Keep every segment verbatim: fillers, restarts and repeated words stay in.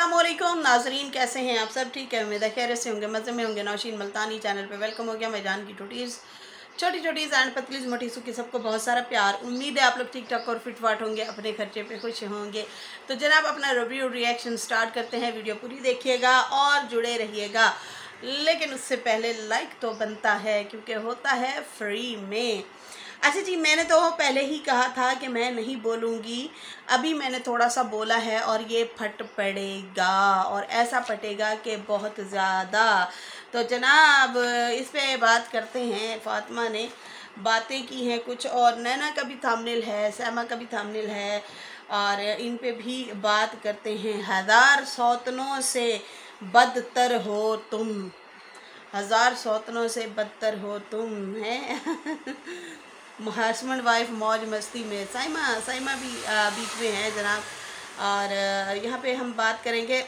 अस्सलामुअलैकुम नाजरीन, कैसे हैं आप सब? ठीक है, उम्मीद है खैर से होंगे, मज़े में होंगे। नौशीन मुल्तानी चैनल पे वेलकम हो गया। मैं जान की टोटीज़, छोटी छोटीज़ एंड पतलीज़ मोटीज़ की सबको बहुत सारा प्यार। उम्मीद है आप लोग ठीक ठाक और फिट फाट होंगे, अपने खर्चे पे खुश होंगे। तो जनाब अपना रिव्यू रिएक्शन स्टार्ट करते हैं। वीडियो पूरी देखिएगा और जुड़े रहिएगा, लेकिन उससे पहले लाइक तो बनता है क्योंकि होता है फ्री में। अच्छा जी, मैंने तो पहले ही कहा था कि मैं नहीं बोलूँगी, अभी मैंने थोड़ा सा बोला है और ये फट पड़ेगा और ऐसा फटेगा कि बहुत ज़्यादा। तो जनाब इस पे बात करते हैं। फातिमा ने बातें की हैं कुछ, और नैना का भी थंबनेल है, सैमा का भी थंबनेल है, और इन पे भी बात करते हैं। हज़ार सौतनों से बदतर हो तुम, हज़ार सौतनों से बदतर हो तुम है। हस्बैंड वाइफ मौज मस्ती में। साइमा साइमा भी आ, बीच में है जनाब। और यहाँ पे हम बात करेंगे।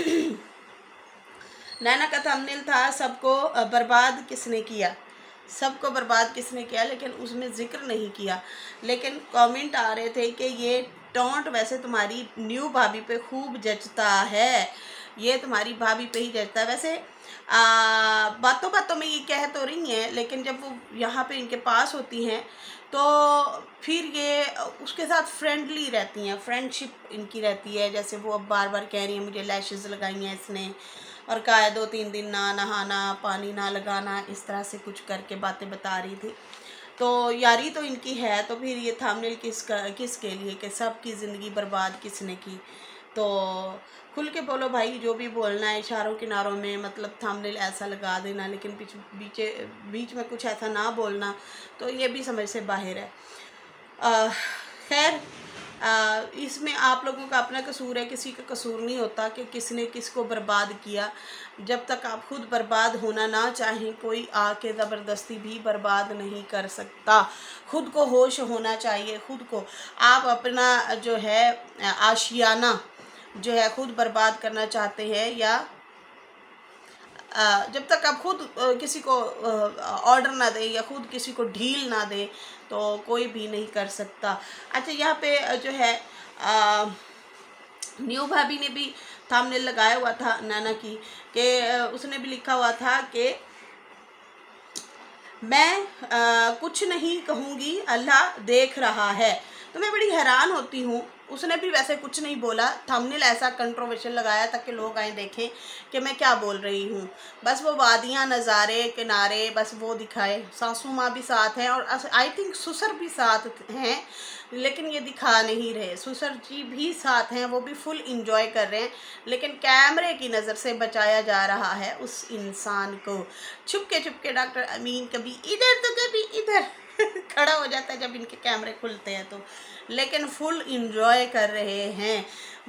नैना का थंबनेल था सबको बर्बाद किसने किया, सबको बर्बाद किसने किया, लेकिन उसमें जिक्र नहीं किया। लेकिन कमेंट आ रहे थे कि ये टॉन्ट वैसे तुम्हारी न्यू भाभी पे खूब जचता है, ये तुम्हारी भाभी पे ही जचता है। वैसे आ, बातों बातों में ये कह तो रही हैं, लेकिन जब वो यहाँ पे इनके पास होती हैं तो फिर ये उसके साथ फ्रेंडली रहती हैं, फ्रेंडशिप इनकी रहती है। जैसे वो अब बार बार कह रही हैं मुझे लैशेस लगाई हैं इसने, और कहा है दो तीन दिन ना नहाना, पानी ना लगाना, इस तरह से कुछ करके बातें बता रही थी। तो यारी तो इनकी है, तो फिर ये थंबनेल किस किसके लिए कि सबकी ज़िंदगी बर्बाद किसने की। तो खुल के बोलो भाई, जो भी बोलना है इशारों किनारों में, मतलब थंबनेल ऐसा लगा देना, लेकिन बीच बीच बीच में कुछ ऐसा ना बोलना, तो ये भी समझ से बाहर है। खैर इसमें आप लोगों का अपना कसूर है, किसी का कसूर नहीं होता कि किसने किसको बर्बाद किया। जब तक आप खुद बर्बाद होना ना चाहें, कोई आके ज़बरदस्ती भी बर्बाद नहीं कर सकता। खुद को होश होना चाहिए, खुद को। आप अपना जो है आशियाना जो है खुद बर्बाद करना चाहते हैं, या जब तक आप खुद किसी को ऑर्डर ना दें या खुद किसी को ढील ना दें, तो कोई भी नहीं कर सकता। अच्छा, यहाँ पे जो है आ, न्यू भाभी ने भी थंबनेल लगाया हुआ था नैना की, कि उसने भी लिखा हुआ था कि मैं आ, कुछ नहीं कहूँगी, अल्लाह देख रहा है। तो मैं बड़ी हैरान होती हूँ, उसने भी वैसे कुछ नहीं बोला, थंबनेल ऐसा कंट्रोवर्शियल लगाया ताकि लोग आए देखें कि मैं क्या बोल रही हूँ। बस वो वादियाँ, नज़ारे, किनारे, बस वो दिखाए। सासू माँ भी साथ हैं और आई थिंक ससुर भी साथ हैं, लेकिन ये दिखा नहीं रहे। ससुर जी भी साथ हैं, वो भी फुल इंजॉय कर रहे हैं, लेकिन कैमरे की नज़र से बचाया जा रहा है उस इंसान को। छुपके छुपके डॉक्टर अमीन कभी इधर तो कभी इधर खड़ा हो जाता है जब इनके कैमरे खुलते हैं तो, लेकिन फुल इंजॉय कर रहे हैं।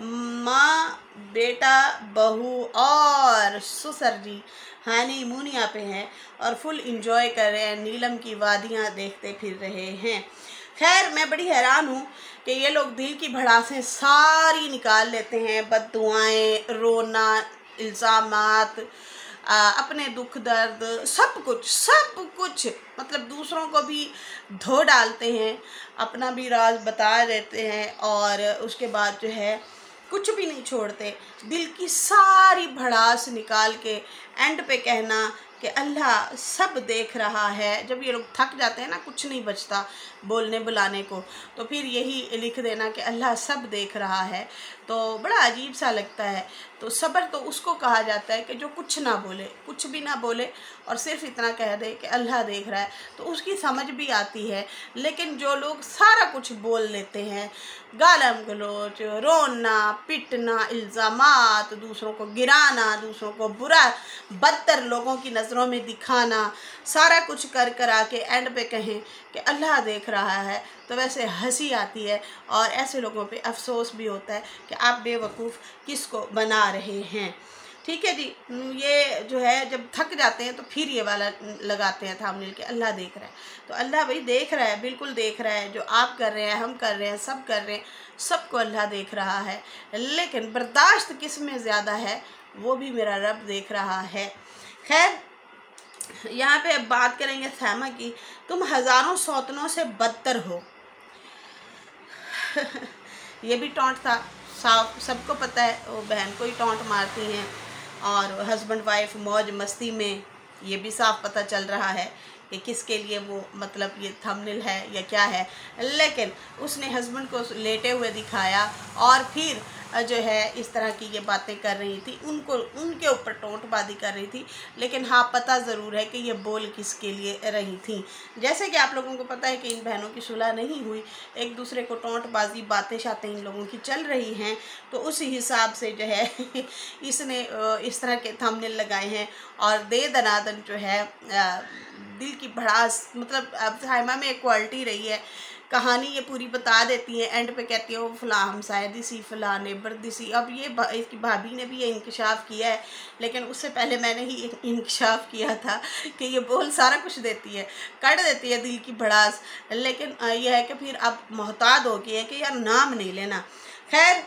माँ, बेटा, बहू और ससुर जी हानी मूनिया पे हैं और फुल इंजॉय कर रहे हैं, नीलम की वादियाँ देखते फिर रहे हैं। खैर मैं बड़ी हैरान हूँ कि ये लोग दिल की भड़ासें सारी निकाल लेते हैं, बद्दुआएँ, रोना, इल्ज़ामात, अपने दुख दर्द, सब कुछ सब कुछ, मतलब दूसरों को भी धो डालते हैं, अपना भी राज बता देते हैं, और उसके बाद जो है कुछ भी नहीं छोड़ते। दिल की सारी भड़ास निकाल के एंड पे कहना कि अल्लाह सब देख रहा है। जब ये लोग थक जाते हैं ना, कुछ नहीं बचता बोलने बुलाने को, तो फिर यही लिख देना कि अल्लाह सब देख रहा है। तो बड़ा अजीब सा लगता है। तो सब्र तो उसको कहा जाता है कि जो कुछ ना बोले, कुछ भी ना बोले, और सिर्फ इतना कह दे कि अल्लाह देख रहा है, तो उसकी समझ भी आती है। लेकिन जो लोग सारा कुछ बोल लेते हैं, गालम गलोच, रोना पिटना, इल्ज़ामात, दूसरों को गिराना, दूसरों को बुरा बदतर लोगों की नज़रों में दिखाना, सारा कुछ कर कर आके एंड पे कहें कि अल्लाह देख रहा है, तो वैसे हंसी आती है और ऐसे लोगों पे अफसोस भी होता है कि आप बेवकूफ़ किसको बना रहे हैं। ठीक है जी, ये जो है जब थक जाते हैं तो फिर ये वाला लगाते हैं थंबनेल के अल्लाह देख रहा है। तो अल्लाह भाई देख रहा है, बिल्कुल देख रहा है। जो आप कर रहे हैं, हम कर रहे हैं, सब कर रहे हैं, सबको अल्लाह देख रहा है। लेकिन बर्दाश्त किस में ज़्यादा है, वो भी मेरा रब देख रहा है। खैर यहाँ पे अब बात करेंगे सैमा की। तुम हज़ारों सौतनों से बदतर हो। ये भी टॉन्ट था, साफ सबको पता है, वो बहन को ही टोंट मारती हैं और हस्बैंड वाइफ मौज मस्ती में, ये भी साफ पता चल रहा है कि किसके लिए वो मतलब ये थंबनेल है या क्या है। लेकिन उसने हस्बैंड को लेटे हुए दिखाया और फिर जो है इस तरह की ये बातें कर रही थी, उनको उनके ऊपर टोंटबाजी कर रही थी। लेकिन हाँ, पता ज़रूर है कि ये बोल किसके लिए रही थी। जैसे कि आप लोगों को पता है कि इन बहनों की सुलह नहीं हुई, एक दूसरे को टोंटबाजी बातें शातें इन लोगों की चल रही हैं, तो उसी हिसाब से जो है इसने इस तरह के थंबनेल लगाए हैं और दे दनादन जो है दिल की भड़ास, मतलब अब साइमा में एक क्वालिटी रही है, कहानी ये पूरी बता देती है, एंड पे कहती है वो फ़लाँ हमसाया दिसी फ़लाँ नेबर दिसी। अब ये इसकी भाभी ने भी ये इंकशाफ किया है, लेकिन उससे पहले मैंने ही इंकशाफ किया था कि ये बोल सारा कुछ देती है, कट देती है दिल की भड़ास। लेकिन यह है कि फिर अब मोहताद हो गई है कि यार नाम नहीं लेना। खैर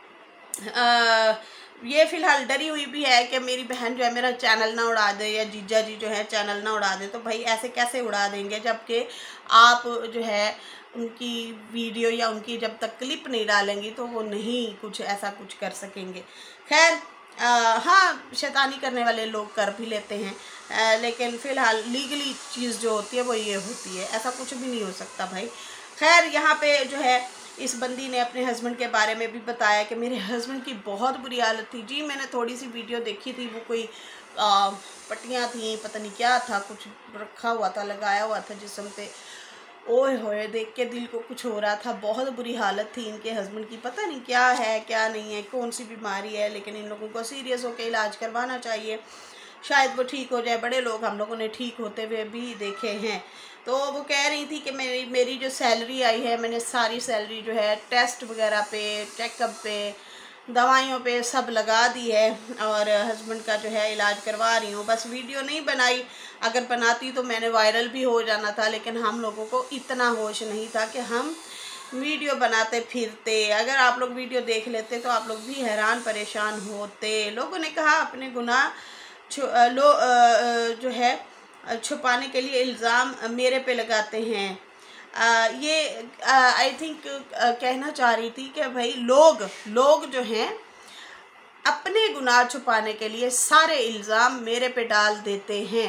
ये फ़िलहाल डरी हुई भी है कि मेरी बहन जो है मेरा चैनल ना उड़ा दे या जीजा जी जो है चैनल ना उड़ा दे। तो भाई ऐसे कैसे उड़ा देंगे, जबकि आप जो है उनकी वीडियो या उनकी जब तक क्लिप नहीं डालेंगी तो वो नहीं कुछ ऐसा कुछ कर सकेंगे। खैर हाँ, शैतानी करने वाले लोग कर भी लेते हैं, आ, लेकिन फ़िलहाल लीगली चीज़ जो होती है वो ये होती है, ऐसा कुछ भी नहीं हो सकता भाई। खैर यहाँ पे जो है इस बंदी ने अपने हस्बैंड के बारे में भी बताया कि मेरे हस्बैंड की बहुत बुरी हालत थी। जी मैंने थोड़ी सी वीडियो देखी थी, वो कोई पट्टियाँ थी, पता नहीं क्या था, कुछ रखा हुआ था, लगाया हुआ था जिस्म पे। ओए होए, देख के दिल को कुछ हो रहा था, बहुत बुरी हालत थी इनके हस्बैंड की। पता नहीं क्या है क्या नहीं है, कौन सी बीमारी है, लेकिन इन लोगों को सीरियस होकर इलाज करवाना चाहिए, शायद वो ठीक हो जाए। बड़े लोग हम लोगों ने ठीक होते हुए भी देखे हैं। तो वो कह रही थी कि मेरी मेरी जो सैलरी आई है, मैंने सारी सैलरी जो है टेस्ट वगैरह पे, चेकअप पे, दवाइयों पे सब लगा दी है और हस्बैंड का जो है इलाज करवा रही हूँ। बस वीडियो नहीं बनाई, अगर बनाती तो मैंने वायरल भी हो जाना था, लेकिन हम लोगों को इतना होश नहीं था कि हम वीडियो बनाते फिरते। अगर आप लोग वीडियो देख लेते तो आप लोग भी हैरान परेशान होते। लोगों ने कहा अपने गुनाह लो जो है छुपाने के लिए इल्ज़ाम मेरे पे लगाते हैं। आ, ये आई थिंक कहना चाह रही थी कि भाई लोग लोग जो हैं अपने गुनाह छुपाने के लिए सारे इल्ज़ाम मेरे पे डाल देते हैं।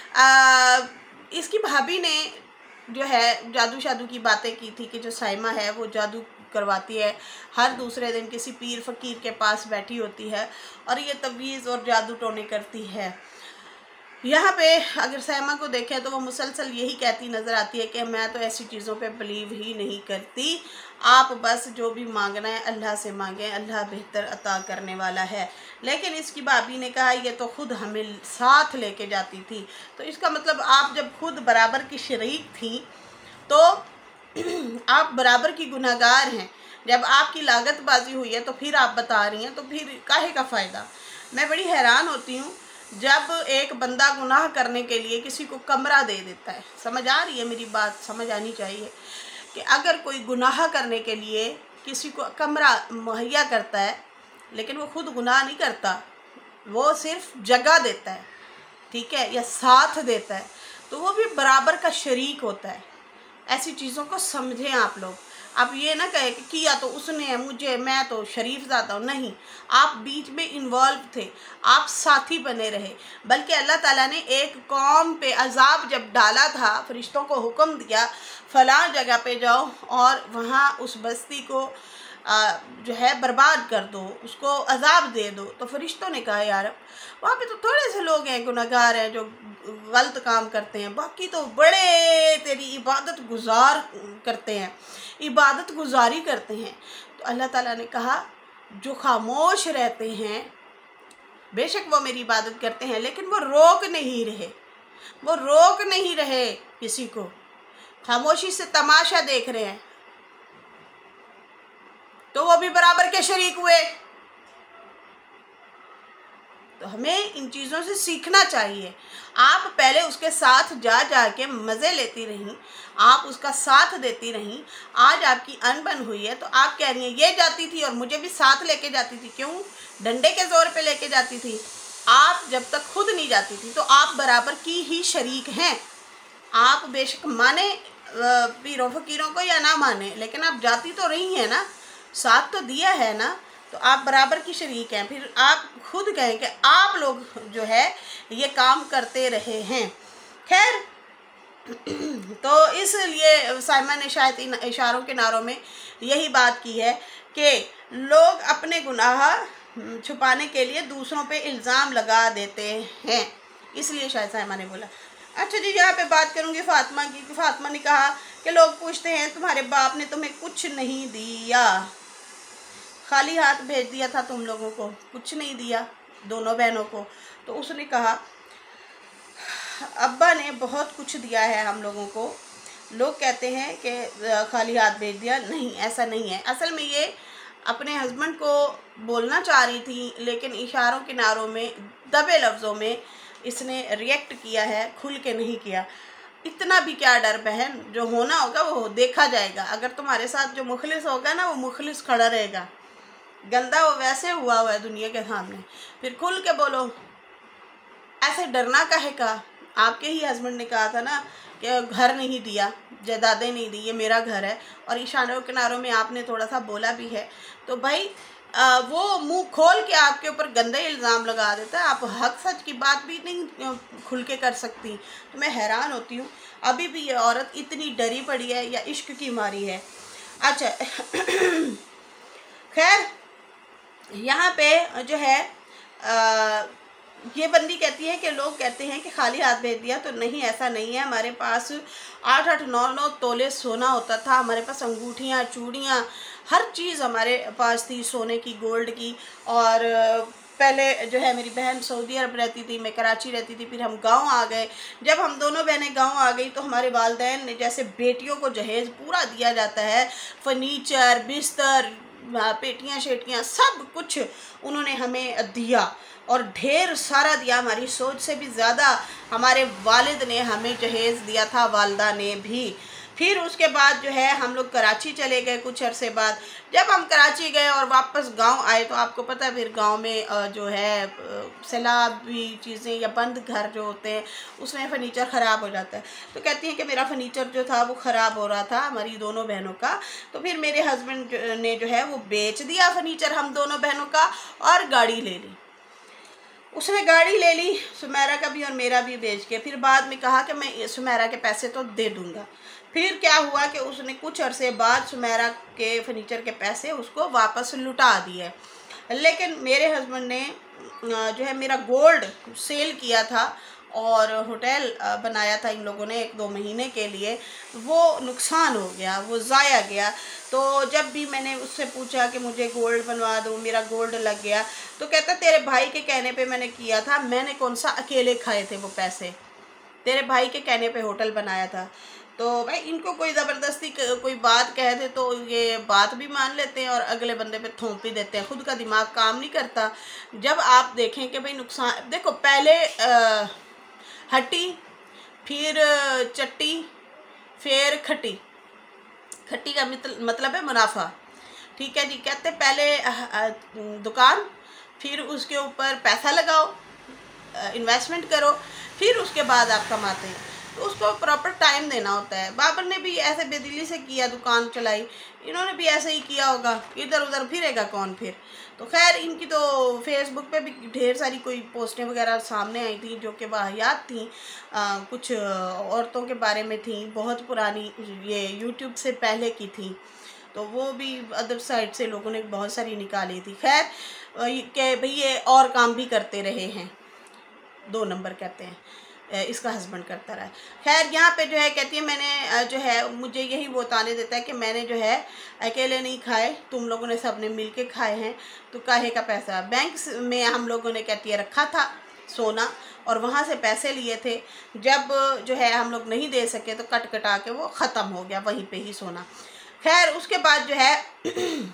आ, इसकी भाभी ने जो है जादू शादू की बातें की थी कि जो साइमा है वो जादू करवाती है, हर दूसरे दिन किसी पीर फ़कीर के पास बैठी होती है और ये तवीज़ और जादू टोने करती है। यहाँ पे अगर साइमा को देखें तो वो मुसलसल यही कहती नज़र आती है कि मैं तो ऐसी चीज़ों पे बिलीव ही नहीं करती, आप बस जो भी मांगना है अल्लाह से मांगें, अल्लाह बेहतर अता करने वाला है। लेकिन इसकी भाभी ने कहा ये तो खुद हमें साथ लेके जाती थी। तो इसका मतलब आप जब खुद बराबर की शरीक थी तो आप बराबर की गुनहगार हैं। जब आपकी लागतबाजी हुई है तो फिर आप बता रही हैं, तो फिर काहे का फ़ायदा। मैं बड़ी हैरान होती हूँ जब एक बंदा गुनाह करने के लिए किसी को कमरा दे देता है। समझ आ रही है मेरी बात? समझ आनी चाहिए कि अगर कोई गुनाह करने के लिए किसी को कमरा मुहैया करता है, लेकिन वो खुद गुनाह नहीं करता, वो सिर्फ जगह देता है, ठीक है, या साथ देता है, तो वो भी बराबर का शरीक होता है। ऐसी चीज़ों को समझें आप लोग। आप ये ना कहे कि किया तो उसने है, मुझे, मैं तो शरीफ ज़्यादा हूँ। नहीं, आप बीच में इन्वॉल्व थे, आप साथी बने रहे। बल्कि अल्लाह ताला ने एक कौम पे अजाब जब डाला था, फरिश्तों को हुक्म दिया फ़लाँ जगह पे जाओ और वहाँ उस बस्ती को आ, जो है बर्बाद कर दो, उसको अजाब दे दो। तो फरिश्तों ने कहा यार वहाँ पे तो थोड़े से लोग हैं गुनहगार हैं जो गलत काम करते हैं, बाकी तो बड़े तेरी इबादत गुजार करते हैं, इबादत गुजारी करते हैं। तो अल्लाह ताला ने कहा जो खामोश रहते हैं बेशक वो मेरी इबादत करते हैं, लेकिन वो रोक नहीं रहे, वो रोक नहीं रहे किसी को, खामोशी से तमाशा देख रहे हैं, तो वो भी बराबर के शरीक हुए। तो हमें इन चीज़ों से सीखना चाहिए। आप पहले उसके साथ जा जा के मज़े लेती रहीं, आप उसका साथ देती रहीं, आज आपकी अनबन हुई है तो आप कह रही हैं ये जाती थी और मुझे भी साथ लेके जाती थी। क्यों? डंडे के ज़ोर पे लेके जाती थी। आप जब तक खुद नहीं जाती थी तो आप बराबर की ही शरीक हैं। आप बेशक माने पीरों फ़कीरों को या ना माने, लेकिन आप जाती तो रही हैं ना, साथ तो दिया है ना। तो आप बराबर की शरीक हैं। फिर आप खुद कहें कि आप लोग जो है ये काम करते रहे हैं। खैर, तो इसलिए साइमा ने शायद इन इशारों के नारों में यही बात की है कि लोग अपने गुनाह छुपाने के लिए दूसरों पे इल्ज़ाम लगा देते हैं, इसलिए शायद साइमा ने बोला। अच्छा जी, यहाँ पे बात करूँगी फ़ातिमा की। कि फ़ातिमा ने कहा कि लोग पूछते हैं तुम्हारे बाप ने तुम्हें कुछ नहीं दिया, खाली हाथ भेज दिया था तुम लोगों को, कुछ नहीं दिया दोनों बहनों को। तो उसने कहा अब्बा ने बहुत कुछ दिया है हम लोगों को। लोग कहते हैं कि खाली हाथ भेज दिया, नहीं ऐसा नहीं है। असल में ये अपने हस्बैंड को बोलना चाह रही थी, लेकिन इशारों के नारों में दबे लफ्ज़ों में इसने रिएक्ट किया है, खुल के नहीं किया। इतना भी क्या डर बहन, जो होना होगा वो देखा जाएगा। अगर तुम्हारे साथ जो मुखलिस होगा ना, वो मुखलिस खड़ा रहेगा। गंदा वो वैसे हुआ हुआ है दुनिया के सामने, फिर खुल के बोलो। ऐसे डरना काहे का? आपके ही हस्बैंड ने कहा था ना कि घर नहीं दिया, जायदादें नहीं दी, ये मेरा घर है। और इशारों किनारों में आपने थोड़ा सा बोला भी है, तो भाई आ, वो मुंह खोल के आपके ऊपर गंदे इल्ज़ाम लगा देता है। आप हक सच की बात भी नहीं खुल के कर सकती। तो मैं हैरान होती हूँ, अभी भी ये औरत इतनी डरी पड़ी है या इश्क की मारी है। अच्छा खैर, यहाँ पे जो है आ, ये बंदी कहती है कि लोग कहते हैं कि खाली हाथ भेज दिया, तो नहीं ऐसा नहीं है। हमारे पास आठ आठ नौ नौ तोले सोना होता था, हमारे पास अंगूठियाँ, चूड़ियाँ, हर चीज़ हमारे पास थी सोने की, गोल्ड की। और पहले जो है मेरी बहन सऊदी अरब रहती थी, मैं कराची रहती थी, फिर हम गांव आ गए। जब हम दोनों बहनें गांव आ गई तो हमारे वालिदैन ने, जैसे बेटियों को जहेज पूरा दिया जाता है, फर्नीचर, बिस्तर, पेटियाँ शेटियाँ सब कुछ उन्होंने हमें दिया, और ढेर सारा दिया। हमारी सोच से भी ज़्यादा हमारे वालिद ने हमें जहेज़ दिया था, वालदा ने भी। फिर उसके बाद जो है हम लोग कराची चले गए कुछ अरसे बाद। जब हम कराची गए और वापस गांव आए तो आपको पता है फिर गांव में जो है सैलाबी चीज़ें या बंद घर जो होते हैं उसमें फ़र्नीचर ख़राब हो जाता है। तो कहती हैं कि मेरा फ़र्नीचर जो था वो ख़राब हो रहा था, हमारी दोनों बहनों का। तो फिर मेरे हस्बैंड ने जो है वो बेच दिया फ़र्नीचर हम दोनों बहनों का, और गाड़ी ले ली। उसने गाड़ी ले ली, सुमेरा का भी और मेरा भी बेच के। फिर बाद में कहा कि मैं सुमेरा के पैसे तो दे दूंगा। फिर क्या हुआ कि उसने कुछ अरसे बाद सुमेरा के फर्नीचर के पैसे उसको वापस लुटा दिए। लेकिन मेरे हस्बैंड ने जो है मेरा गोल्ड सेल किया था और होटल बनाया था इन लोगों ने एक दो महीने के लिए, वो नुकसान हो गया, वो ज़ाया गया। तो जब भी मैंने उससे पूछा कि मुझे गोल्ड बनवा दो, मेरा गोल्ड लग गया, तो कहता तेरे भाई के कहने पे मैंने किया था, मैंने कौन सा अकेले खाए थे वो पैसे, तेरे भाई के कहने पे होटल बनाया था। तो भाई इनको कोई ज़बरदस्ती कोई बात कह दे तो ये बात भी मान लेते हैं और अगले बंदे पे थोप भी देते हैं, खुद का दिमाग काम नहीं करता। जब आप देखें कि भाई नुकसान, देखो पहले आ, हट्टी, फिर चट्टी, फिर खट्टी। खट्टी का मतलब है मुनाफा, ठीक है जी। कहते पहले दुकान, फिर उसके ऊपर पैसा लगाओ, इन्वेस्टमेंट करो, फिर उसके बाद आप कमाते हैं। तो उसको प्रॉपर टाइम देना होता है। बाबर ने भी ऐसे बेदिली से किया, दुकान चलाई, इन्होंने भी ऐसे ही किया होगा, इधर उधर फिरेगा कौन फिर। तो खैर इनकी तो फेसबुक पे भी ढेर सारी कोई पोस्टें वगैरह सामने आई थी जो कि वाहियात थी, आ, कुछ औरतों के बारे में थी, बहुत पुरानी, ये यूट्यूब से पहले की थी। तो वो भी अदर साइड से लोगों ने बहुत सारी निकाली थी। खैर कि भाई ये और काम भी करते रहे हैं, दो नंबर कहते हैं, इसका हस्बैंड करता रहा। खैर यहाँ पे जो है कहती है मैंने जो है, मुझे यही वो ताने देता है कि मैंने जो है अकेले नहीं खाए, तुम लोगों ने सबने मिल के खाए हैं, तो काहे का पैसा। बैंक में हम लोगों ने कहती है रखा था सोना और वहाँ से पैसे लिए थे, जब जो है हम लोग नहीं दे सके तो कट कटा के वो ख़त्म हो गया वहीं पे ही सोना। खैर उसके बाद जो है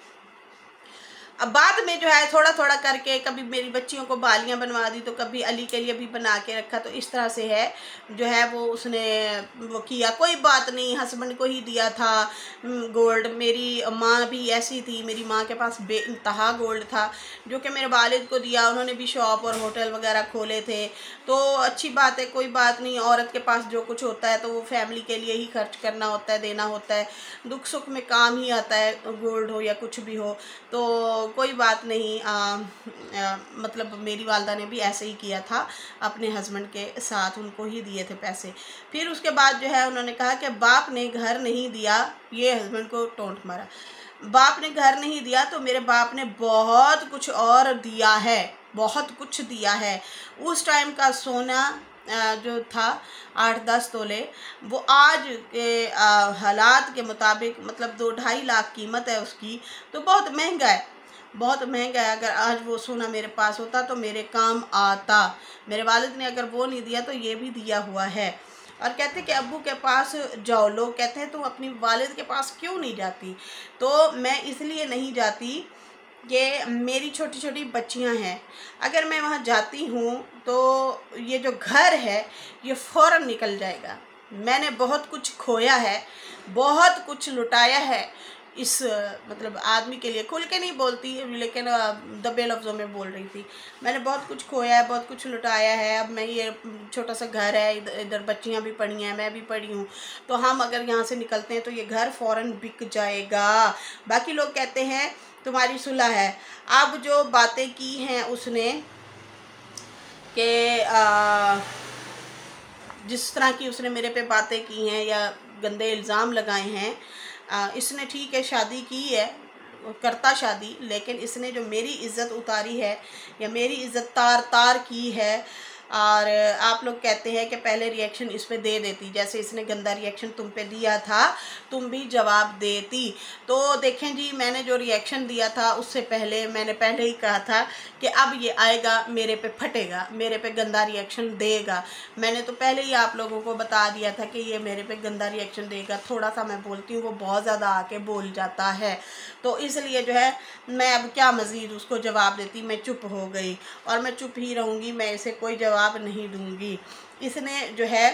अब बाद में जो है थोड़ा थोड़ा करके कभी मेरी बच्चियों को बालियाँ बनवा दी, तो कभी अली के लिए भी बना के रखा। तो इस तरह से है जो है वो उसने वो किया। कोई बात नहीं, हस्बैंड को ही दिया था गोल्ड। मेरी माँ भी ऐसी थी, मेरी माँ के पास बेइंतहा गोल्ड था जो कि मेरे वालिद को दिया। उन्होंने भी शॉप और होटल वगैरह खोले थे। तो अच्छी बात है, कोई बात नहीं। औरत के पास जो कुछ होता है तो वो फैमिली के लिए ही खर्च करना होता है, देना होता है। दुख सुख में काम ही आता है, गोल्ड हो या कुछ भी हो। तो कोई बात नहीं, आ, आ, मतलब मेरी वालदा ने भी ऐसे ही किया था अपने हस्बैंड के साथ, उनको ही दिए थे पैसे। फिर उसके बाद जो है उन्होंने कहा कि बाप ने घर नहीं दिया, ये हस्बैंड को टोंट मारा, बाप ने घर नहीं दिया तो मेरे बाप ने बहुत कुछ और दिया है, बहुत कुछ दिया है। उस टाइम का सोना जो था आठ दस तोले, वो आज के हालात के मुताबिक मतलब दो ढाई लाख कीमत है उसकी, तो बहुत महंगा है, बहुत महंगा है। अगर आज वो सोना मेरे पास होता तो मेरे काम आता। मेरे वालिद ने अगर वो नहीं दिया तो ये भी दिया हुआ है। और कहते कि अब्बू के पास जाओ, लोग कहते हैं तुम अपनी वालिद के पास क्यों नहीं जाती, तो मैं इसलिए नहीं जाती कि मेरी छोटी छोटी बच्चियां हैं, अगर मैं वहाँ जाती हूँ तो ये जो घर है ये फ़ौरन निकल जाएगा। मैंने बहुत कुछ खोया है, बहुत कुछ लुटाया है इस मतलब आदमी के लिए, खुल के नहीं बोलती लेकिन दबे लफ्ज़ों में बोल रही थी। मैंने बहुत कुछ खोया है, बहुत कुछ लुटाया है। अब मैं ये छोटा सा घर है, इधर इधर बच्चियाँ भी पढ़ी हैं, मैं भी पढ़ी हूँ, तो हम अगर यहाँ से निकलते हैं तो ये घर फ़ौरन बिक जाएगा। बाकी लोग कहते हैं तुम्हारी सुलह है। अब जो बातें की हैं उसने कि जिस तरह की उसने मेरे पे बातें की हैं या गंदे इल्ज़ाम लगाए हैं, आ, इसने ठीक है शादी की है, करता शादी, लेकिन इसने जो मेरी इज़्ज़त उतारी है या मेरी इज़्ज़त तार तार की है। और आप लोग कहते हैं कि पहले रिएक्शन इस पे दे देती, जैसे इसने गंदा रिएक्शन तुम पे दिया था तुम भी जवाब देती। तो देखें जी, मैंने जो रिएक्शन दिया था उससे पहले मैंने पहले ही कहा था कि अब ये आएगा मेरे पे फटेगा, मेरे पे गंदा रिएक्शन देगा। मैंने तो पहले ही आप लोगों को बता दिया था कि ये मेरे पे गंदा रिएक्शन देगा। थोड़ा सा मैं बोलती हूँ वो बहुत ज़्यादा आके बोल जाता है, तो इसलिए जो है मैं अब क्या मज़ीद उसको जवाब देती, मैं चुप हो गई और मैं चुप ही रहूँगी, मैं इसे कोई जवाब नहीं दूंगी। इसने जो है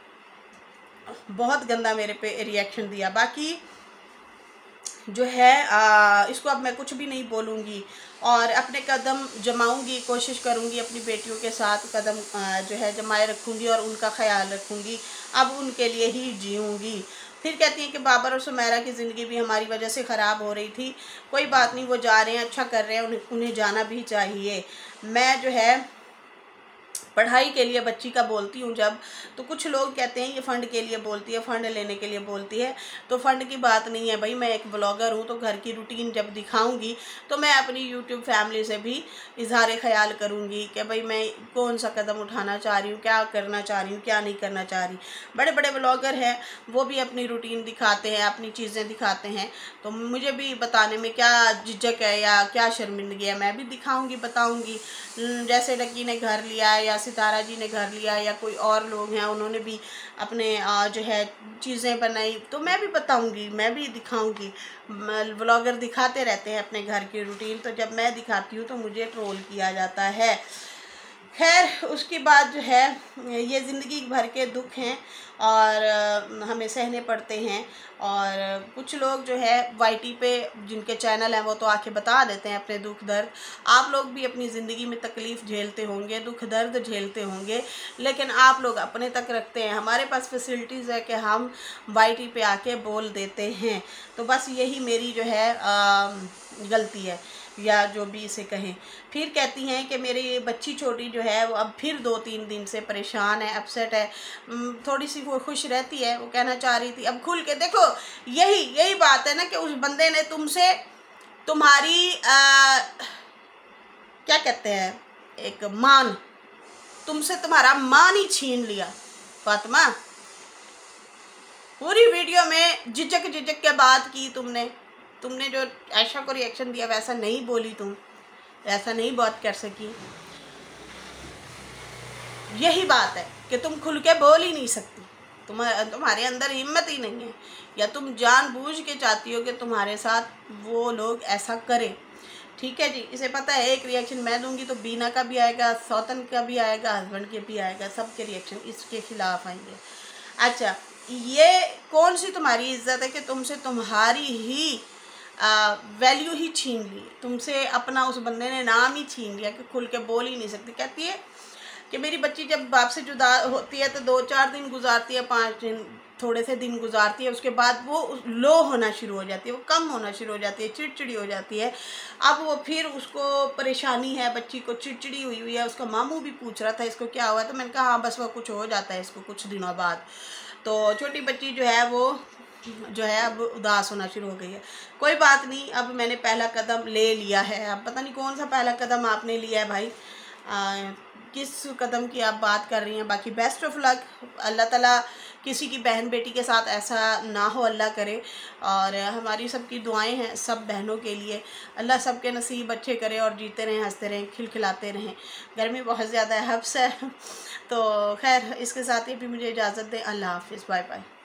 बहुत गंदा मेरे पे रिएक्शन दिया। बाकी जो है आ, इसको अब मैं कुछ भी नहीं बोलूँगी और अपने कदम जमाऊँगी, कोशिश करूँगी अपनी बेटियों के साथ कदम आ, जो है जमाए रखूँगी और उनका ख्याल रखूँगी, अब उनके लिए ही जीऊँगी। फिर कहती हैं कि बाबर और सुमेरा की ज़िंदगी भी हमारी वजह से ख़राब हो रही थी, कोई बात नहीं, वो जा रहे हैं, अच्छा कर रहे हैं, उन्हें उन्हें जाना भी चाहिए। मैं जो है पढ़ाई के लिए बच्ची का बोलती हूँ जब, तो कुछ लोग कहते हैं ये फ़ंड के लिए बोलती है, फ़ंड लेने के लिए बोलती है, तो फ़ंड की बात नहीं है भाई। मैं एक ब्लॉगर हूँ तो घर की रूटीन जब दिखाऊंगी तो मैं अपनी यूट्यूब फैमिली से भी इजहार ख्याल करूँगी कि भाई मैं कौन सा कदम उठाना चाह रही हूँ, क्या करना चाह रही हूँ, क्या नहीं करना चाह रही। बड़े बड़े ब्लॉगर हैं वो भी अपनी रूटीन दिखाते हैं, अपनी चीज़ें दिखाते हैं, तो मुझे भी बताने में क्या झिझक है या क्या शर्मिंदगी है, मैं भी दिखाऊँगी, बताऊँगी। जैसे डक्की ने घर लिया है या सितारा जी ने घर लिया या कोई और लोग हैं उन्होंने भी अपने जो है चीज़ें बनाई, तो मैं भी बताऊंगी, मैं भी दिखाऊंगी। व्लॉगर दिखाते रहते हैं अपने घर की रूटीन, तो जब मैं दिखाती हूँ तो मुझे ट्रोल किया जाता है। खैर उसकी बाद जो है ये ज़िंदगी भर के दुख हैं और हमें सहने पड़ते हैं। और कुछ लोग जो है वाईटी पे जिनके चैनल हैं वो तो आके बता देते हैं अपने दुख दर्द। आप लोग भी अपनी ज़िंदगी में तकलीफ़ झेलते होंगे, दुख दर्द झेलते होंगे, लेकिन आप लोग अपने तक रखते हैं। हमारे पास फैसिलिटीज़ है कि हम वाईटी पे आके बोल देते हैं, तो बस यही मेरी जो है आ, गलती है या जो भी इसे कहें। फिर कहती हैं कि मेरी बच्ची छोटी जो है वो अब फिर दो तीन दिन से परेशान है, अपसेट है, थोड़ी सी वो खुश रहती है, वो कहना चाह रही थी अब खुल के देखो। यही यही बात है ना कि उस बंदे ने तुमसे तुम्हारी आ, क्या कहते हैं एक मान, तुमसे तुम्हारा मान ही छीन लिया। फातिमा पूरी वीडियो में झिझक झिझक के बात की तुमने, तुमने जो ऐशा को रिएक्शन दिया वैसा नहीं बोली, तुम ऐसा नहीं बात कर सकी। यही बात है कि तुम खुल के बोल ही नहीं सकती, तुम तुम्हारे अंदर हिम्मत ही नहीं है, या तुम जानबूझ के चाहती हो कि तुम्हारे साथ वो लोग ऐसा करें। ठीक है जी, इसे पता है एक रिएक्शन मैं दूंगी तो बीना का भी आएगा, सौतन का भी आएगा, हस्बैंड के भी आएगा, सबके रिएक्शन इसके खिलाफ आएंगे। अच्छा, ये कौन सी तुम्हारी इज्जत है कि तुमसे तुम्हारी ही वैल्यू ही छीन ली, तुमसे अपना उस बंदे ने नाम ही छीन लिया कि खुल के बोल ही नहीं सकती। कहती है कि मेरी बच्ची जब बाप से जुदा होती है तो दो चार दिन गुजारती है, पाँच दिन थोड़े से दिन गुजारती है, उसके बाद वो लो होना शुरू हो जाती है, वो कम होना शुरू हो जाती है, चिड़चिड़ी हो जाती है। अब वो फिर उसको परेशानी है, बच्ची को चिड़चिड़ी हुई हुई है। उसका मामू भी पूछ रहा था इसको क्या हुआ, तो मैंने कहा हाँ बस वो कुछ हो जाता है इसको कुछ दिनों बाद। तो छोटी बच्ची जो है वो जो है अब उदास होना शुरू हो गई है। कोई बात नहीं, अब मैंने पहला कदम ले लिया है। अब पता नहीं कौन सा पहला कदम आपने लिया है भाई, आ, किस कदम की आप बात कर रही हैं। बाकी बेस्ट ऑफ लक, अल्लाह ताला किसी की बहन बेटी के साथ ऐसा ना हो, अल्लाह करे। और हमारी सबकी दुआएं हैं सब बहनों के लिए, अल्लाह सबके नसीब अच्छे करे और जीते रहें, हंसते रहें, खिलखिलाते रहें। गर्मी बहुत ज़्यादा है, हब्स है। तो खैर इसके साथ ही भी मुझे इजाज़त दें। अल्लाह हाफिज़, बाय बाय।